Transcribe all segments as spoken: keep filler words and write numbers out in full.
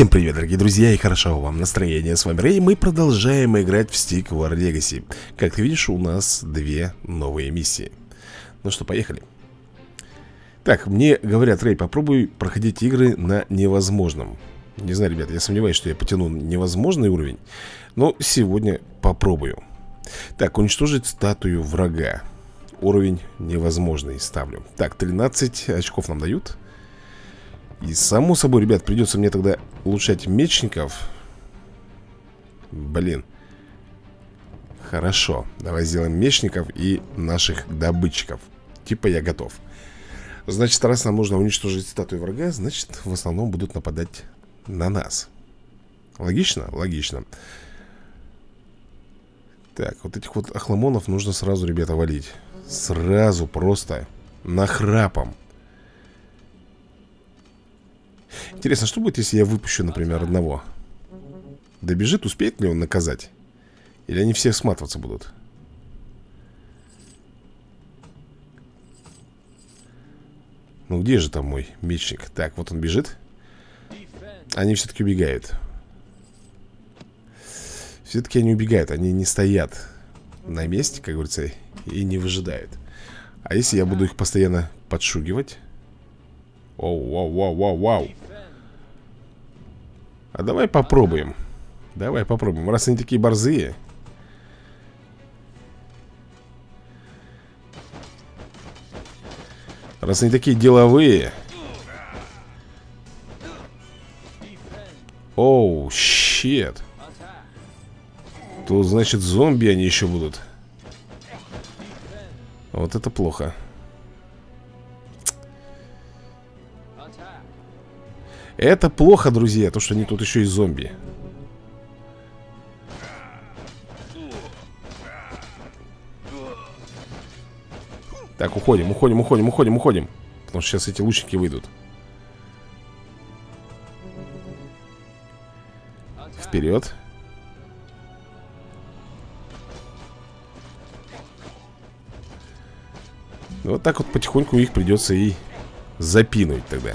Всем привет, дорогие друзья, и хорошо вам настроение. С вами Рэй, и мы продолжаем играть в Stick War Legacy. Как ты видишь, у нас две новые миссии. Ну что, поехали. Так, мне говорят: Рэй, попробуй проходить игры на невозможном. Не знаю, ребят, я сомневаюсь, что я потяну невозможный уровень, но сегодня попробую. Так, уничтожить статую врага. Уровень невозможный ставлю. Так, тринадцать очков нам дают. И само собой, ребят, придется мне тогда улучшать мечников. Блин. Хорошо, давай сделаем мечников и наших добытчиков. Типа я готов. Значит, раз нам нужно уничтожить статую врага, значит, в основном будут нападать на нас. Логично? Логично. Так, вот этих вот охламонов нужно сразу, ребята, валить. Сразу, просто нахрапом. Интересно, что будет, если я выпущу, например, одного? Добежит, успеет ли он наказать? Или они все сматываться будут? Ну где же там мой мечник? Так, вот он бежит. Они все-таки убегают. Все-таки они убегают, они не стоят на месте, как говорится, и не выжидают. А если я буду их постоянно подшугивать? Оу, вау, вау, вау, вау. А давай попробуем. Давай попробуем. Раз они такие борзые. Раз они такие деловые. Оу, щет. То значит зомби они еще будут. Вот это плохо. Это плохо, друзья, то, что они тут еще и зомби. Так, уходим, уходим, уходим, уходим, уходим. Потому что сейчас эти лучники выйдут. Вперед. Вот так вот потихоньку их придется и запинуть тогда.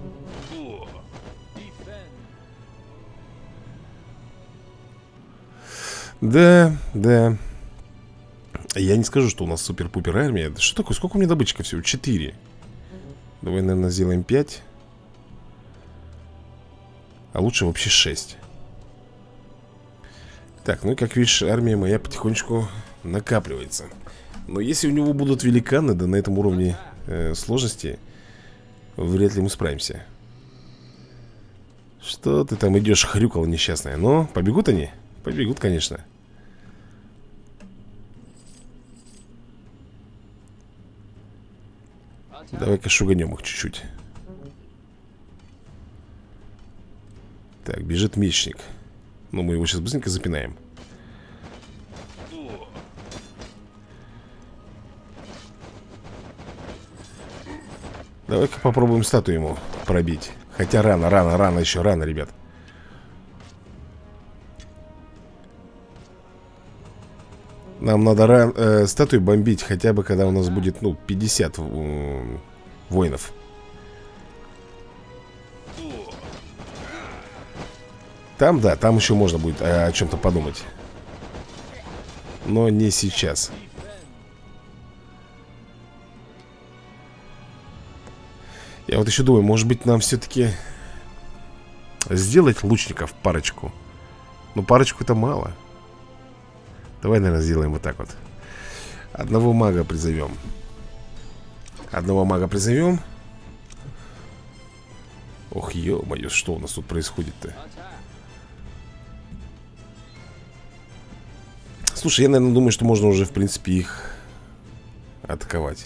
Да, да. Я не скажу, что у нас супер-пупер армия. Что такое? Сколько у меня добытчиков всего? Четыре. Давай, наверное, сделаем пять. А лучше вообще шесть. Так, ну и как видишь, армия моя потихонечку накапливается. Но если у него будут великаны, да на этом уровне э, сложности, вряд ли мы справимся. Что ты там идешь, хрюкала несчастная? Но побегут они? Побегут, конечно. Давай-ка шуганем их чуть-чуть. Так, бежит мечник. Ну, мы его сейчас быстренько запинаем. Давай-ка попробуем статую ему пробить. Хотя рано, рано, рано, еще рано, ребят. Нам надо ран, э, статую бомбить хотя бы, когда у нас будет, ну, пятьдесят э, воинов. Там, да, там еще можно будет э, о чем-то подумать. Но не сейчас. Я вот еще думаю, может быть, нам все-таки сделать лучников парочку. Ну, парочку-то мало. Давай, наверное, сделаем вот так вот. Одного мага призовем. Одного мага призовем. Ох, ё-моё, что у нас тут происходит-то? Слушай, я, наверное, думаю, что можно уже, в принципе, их атаковать.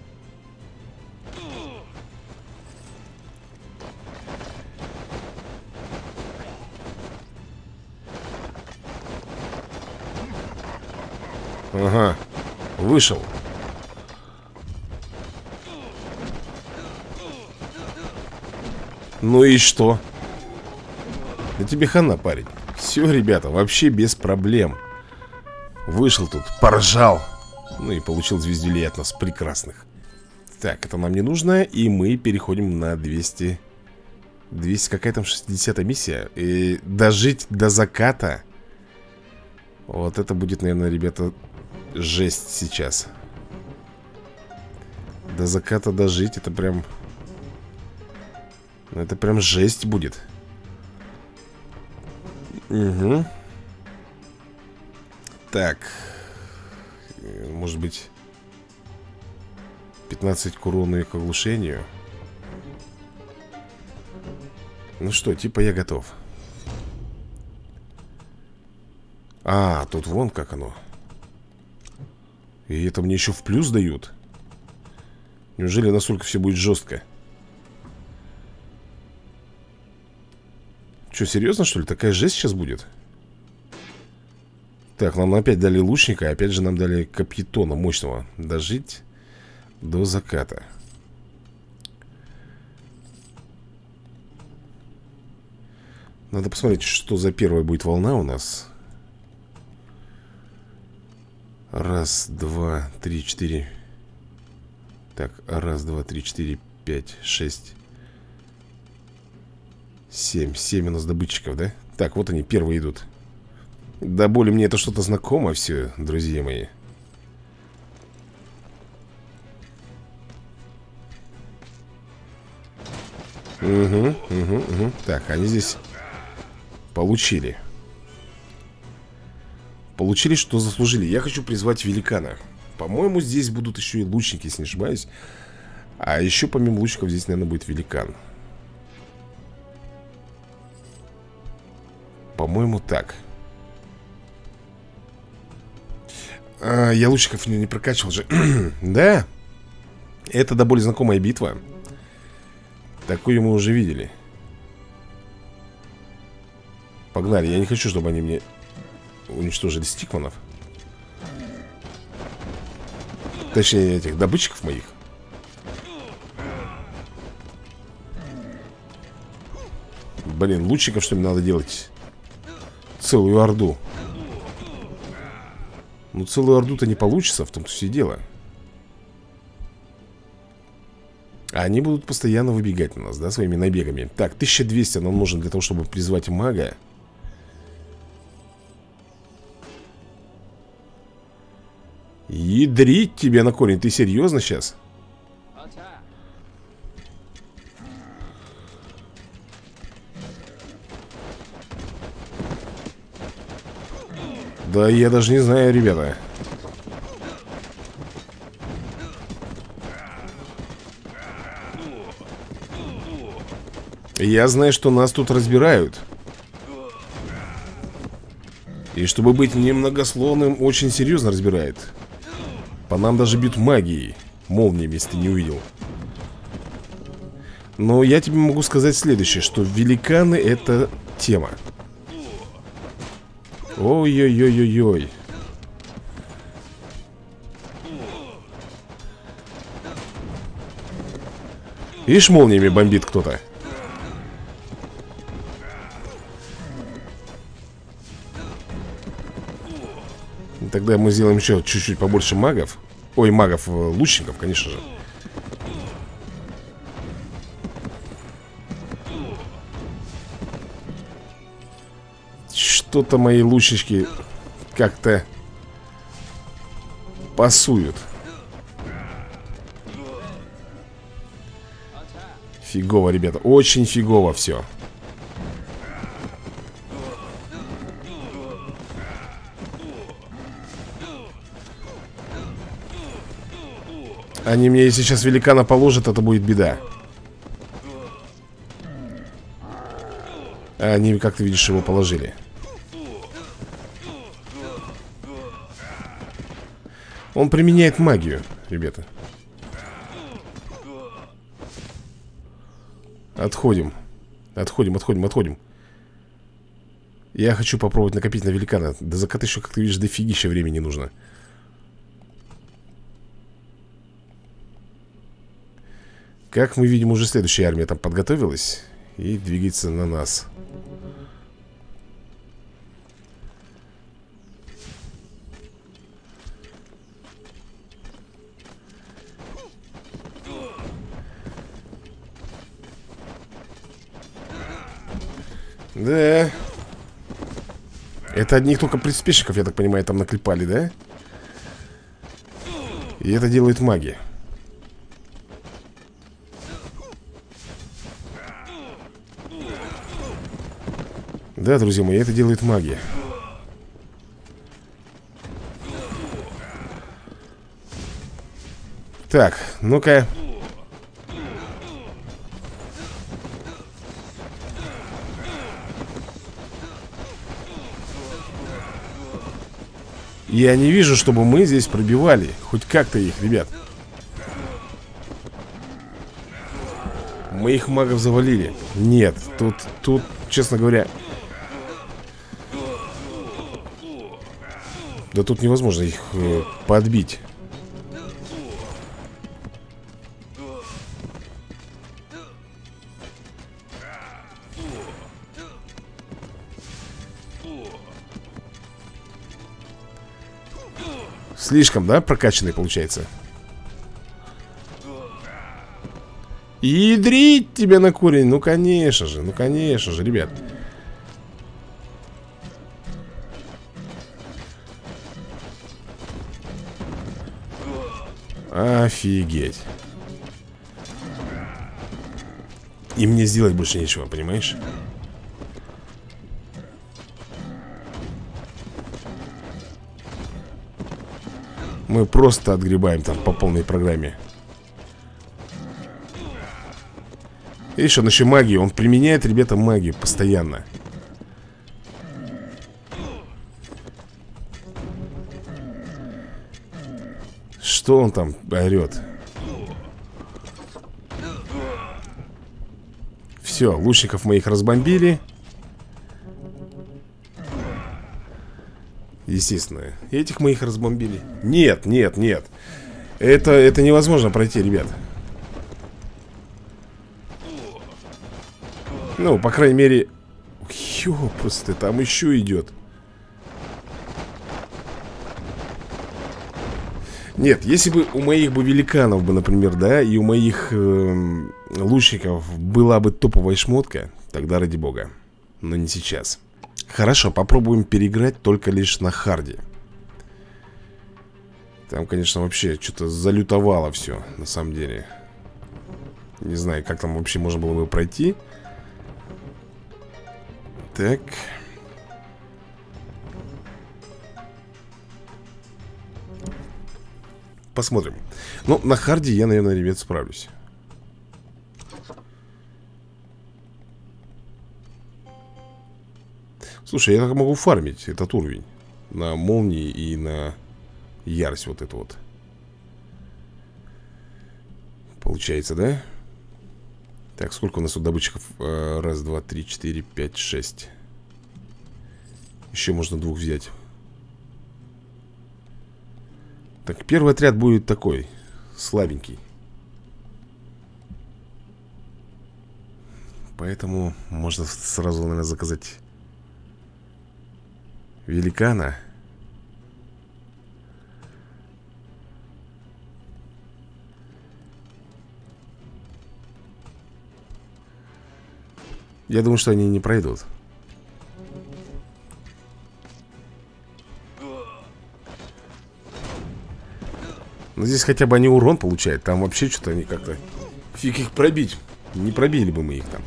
Ага, вышел. Ну и что? Да тебе хана, парень. Все, ребята, вообще без проблем. Вышел тут, поржал. Ну и получил звездюлей от нас прекрасных. Так, это нам не нужно. И мы переходим на двести двести, какая там шестидесятая миссия? И дожить до заката. Вот это будет, наверное, ребята, жесть сейчас. До заката дожить, это прям... Это прям жесть будет. Угу. Так. Может быть, пятнадцать к урону и к оглушению. Ну что, типа я готов. А, тут вон как оно. И это мне еще в плюс дают. Неужели настолько все будет жестко? Что, серьезно, что ли? Такая жесть сейчас будет? Так, нам опять дали лучника. Опять же нам дали капитона мощного. Дожить до заката. Надо посмотреть, что за первая будет волна у нас. Раз, два, три, четыре. Так, раз, два, три, четыре, пять, шесть, семь. Семь у нас добытчиков, да? Так, вот они, первые идут. Да более мне это что-то знакомо все, друзья мои. Угу, угу, угу. Так, они здесь получили. Получили, что заслужили. Я хочу призвать великана. По-моему, здесь будут еще и лучники, если не ошибаюсь. А еще помимо лучников здесь, наверное, будет великан. По-моему, так. а, Я лучников не, не прокачивал же. Да. Это до боли знакомая битва. Такую мы уже видели. Погнали, я не хочу, чтобы они мне уничтожили стикманов. Точнее, этих добытчиков моих. Блин, лучников, что ли, надо делать? Целую орду. Ну, целую орду-то не получится, в том-то все дело. А они будут постоянно выбегать на нас, да, своими набегами. Так, тысяча двести нам нужно для того, чтобы призвать мага. Ядрить тебя на корень. Ты серьезно сейчас? Да я даже не знаю, ребята. Я знаю, что нас тут разбирают. И чтобы быть немногословным, очень серьезно разбирает. По нам даже бьют магией, молниями, если ты не увидел. Но я тебе могу сказать следующее, что великаны — это тема. Ой-ой-ой-ой-ой. Видишь, молниями бомбит кто-то. Тогда мы сделаем еще чуть-чуть побольше магов. Ой, магов, лучников, конечно же. Что-то мои лучнички как-то пасуют. Фигово, ребята, очень фигово все. Они мне, если сейчас великана положат, это будет беда. А они, как ты видишь, его положили. Он применяет магию, ребята. Отходим. Отходим, отходим, отходим. Я хочу попробовать накопить на великана. До заката еще, как ты видишь, дофигища времени нужно. Как мы видим, уже следующая армия там подготовилась и двигается на нас. Да. Это одних только приспешников, я так понимаю, там наклепали, да? И это делают маги. Да, друзья мои, это делает маги. Так, ну-ка. Я не вижу, чтобы мы здесь пробивали хоть как-то их, ребят. Мы их магов завалили. Нет, тут, тут, честно говоря, да тут невозможно их э, подбить. Слишком, да, прокачанный получается. Ядрить тебя на корень. Ну, конечно же, ну, конечно же, ребят. Офигеть. И мне сделать больше нечего, понимаешь? Мы просто отгребаем там по полной программе. И еще, он еще магию. Он применяет, ребята, магию постоянно. Что он там орет? Все, лучников моих разбомбили. Естественно, этих мы их разбомбили. Нет, нет, нет. Это, это невозможно пройти, ребят. Ну, по крайней мере. Ёпрсты, там еще идет. Нет, если бы у моих бы великанов бы, например, да, и у моих э, лучников была бы топовая шмотка, тогда ради бога. Но не сейчас. Хорошо, попробуем переиграть только лишь на харде. Там, конечно, вообще что-то залютовало все, на самом деле. Не знаю, как там вообще можно было бы пройти. Так. Посмотрим. Ну, на харде я, наверное, ребят, справлюсь. Слушай, я так могу фармить этот уровень на молнии и на ярость вот это вот. Получается, да? Так, сколько у нас тут добытчиков? Раз, два, три, четыре, пять, шесть. Еще можно двух взять. Так, первый отряд будет такой, слабенький. Поэтому можно сразу, наверное, заказать великана. Я думаю, что они не пройдут. Но здесь хотя бы они урон получают. Там вообще что-то они как-то... Фиг их пробить. Не пробили бы мы их там.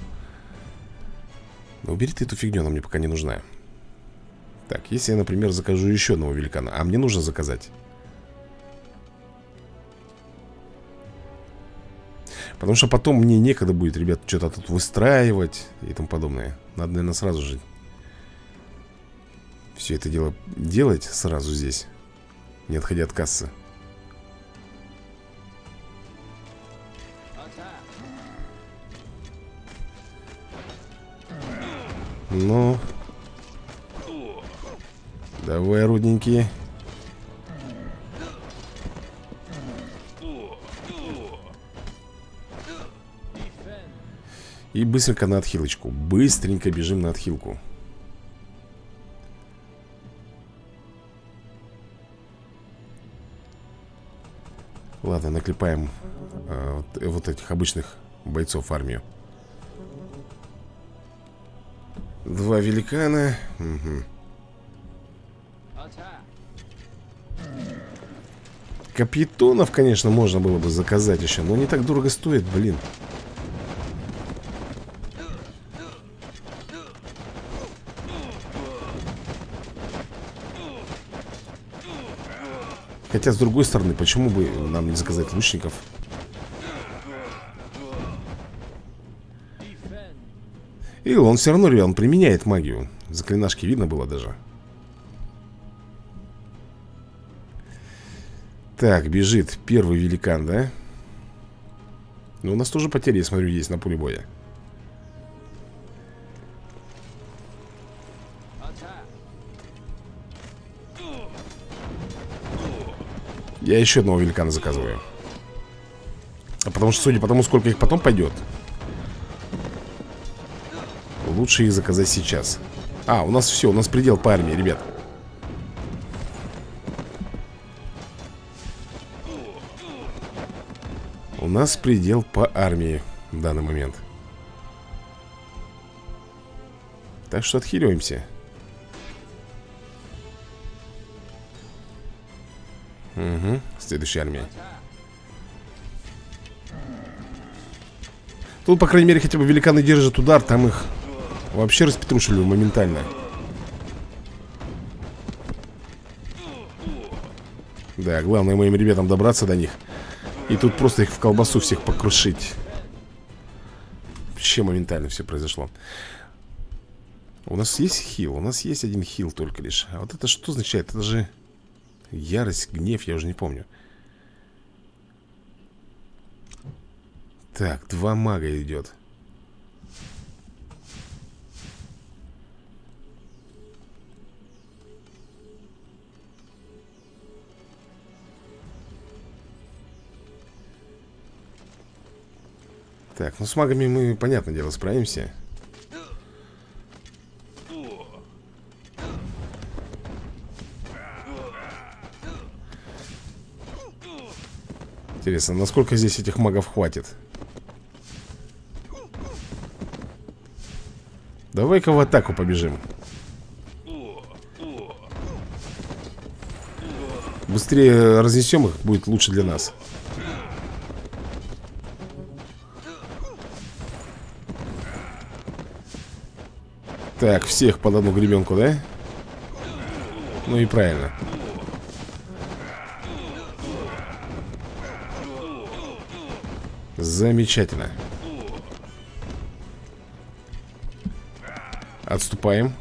Но убери ты эту фигню, она мне пока не нужна. Так, если я, например, закажу еще одного великана. А мне нужно заказать. Потому что потом мне некогда будет, ребят, что-то тут выстраивать и тому подобное. Надо, наверное, сразу же все это дело делать сразу здесь, не отходя от кассы. Ну, давай, рудненькие. И быстренько на отхилочку. Быстренько бежим на отхилку. Ладно, наклепаем а, вот, вот этих обычных бойцов в армию. Два великана. Угу. Капитонов, конечно, можно было бы заказать еще, но не так дорого стоит, блин. Хотя, с другой стороны, почему бы нам не заказать лучников? И он все равно, он применяет магию. Заклинашки видно было даже. Так, бежит первый великан, да? Ну, у нас тоже потери, я смотрю, есть на поле боя. Я еще одного великана заказываю. А потому что, судя по тому, сколько их потом пойдет, лучше их заказать сейчас. А, у нас все, у нас предел по армии, ребят. У нас предел по армии в данный момент. Так что отхиливаемся. Угу, следующая армия. Тут, по крайней мере, хотя бы великаны держат удар. Там их вообще распетрушили моментально. Да, главное моим ребятам добраться до них. И тут просто их в колбасу всех покрушить. Вообще моментально все произошло. У нас есть хил? У нас есть один хил только лишь. А вот это что означает? Это же ярость, гнев, я уже не помню. Так, два мага идет. Так, ну с магами мы, понятное дело, справимся. Интересно, насколько здесь этих магов хватит? Давай-ка в атаку побежим. Быстрее разнесем их, будет лучше для нас. Так, всех под одну гребенку, да? Ну и правильно. Замечательно. Отступаем.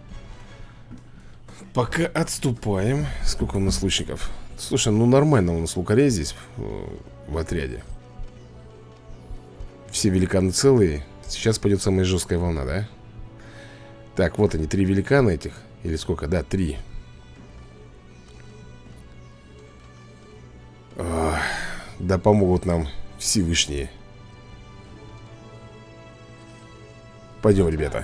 Пока отступаем. Сколько у нас лучников? Слушай, ну нормально у нас лукарей здесь в отряде. Все великаны целые. Сейчас пойдет самая жесткая волна, да? Так, вот они, три великана этих. Или сколько? Да, три. Ох, да помогут нам Всевышние. Пойдем, ребята.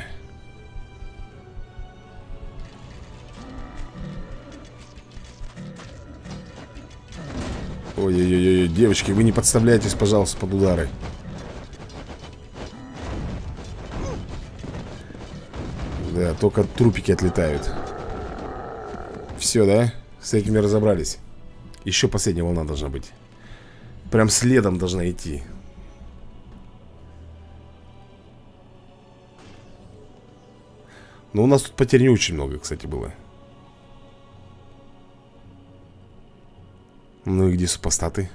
Ой-ой-ой, девочки, вы не подставляйтесь, пожалуйста, под удары. Да, только трупики отлетают. Все, да? С этими разобрались. Еще последняя волна должна быть. Прям следом должна идти. Но у нас тут потерь не очень много, кстати, было. Ну и где супостаты?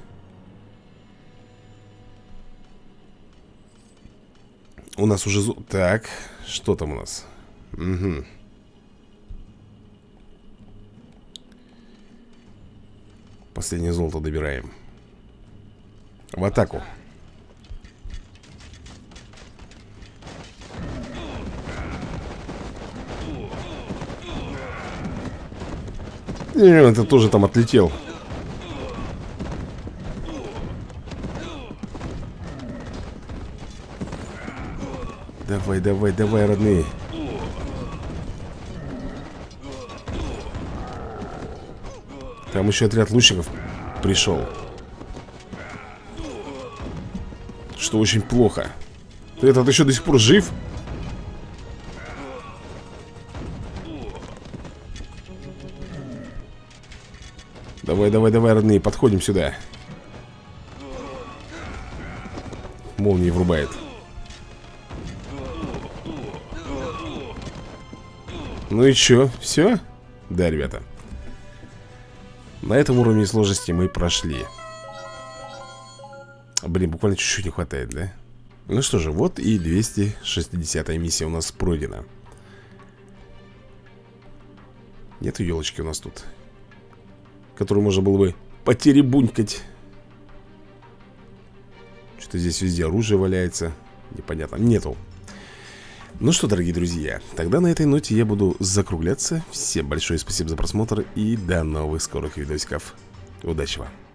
У нас уже... Так, что там у нас? Угу. Последнее золото добираем. В атаку. И это тоже там отлетел. Давай, давай, давай, родные. Там еще отряд лучников пришел. Что очень плохо. Ты этот еще до сих пор жив? Давай, давай, давай, родные, подходим сюда. Молния врубает. Ну и чё, все? Да, ребята. На этом уровне сложности мы прошли. Блин, буквально чуть-чуть не хватает, да? Ну что же, вот и двести шестидесятая миссия у нас пройдена. Нету елочки у нас тут, которую можно было бы потеребунькать. Что-то здесь везде оружие валяется. Непонятно, нету. Ну что, дорогие друзья, тогда на этой ноте я буду закругляться. Всем большое спасибо за просмотр и до новых скорых видосиков. Удачи вам!